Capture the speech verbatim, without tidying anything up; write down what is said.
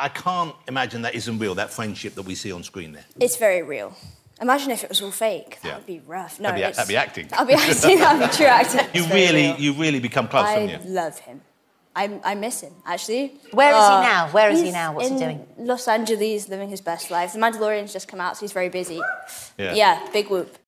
I can't imagine that isn't real, that friendship that we see on screen there. It's very real. Imagine if it was all fake. That yeah. would be rough. No, that'd, be, that'd be acting. That'd be acting. That'd be true acting. You really, real. you really become close, I don't you? love him. I, I miss him, actually. Where is uh, he now? Where is he now? What's in he doing? Los Angeles, living his best life. The Mandalorian's just come out, so he's very busy. Yeah, yeah big whoop.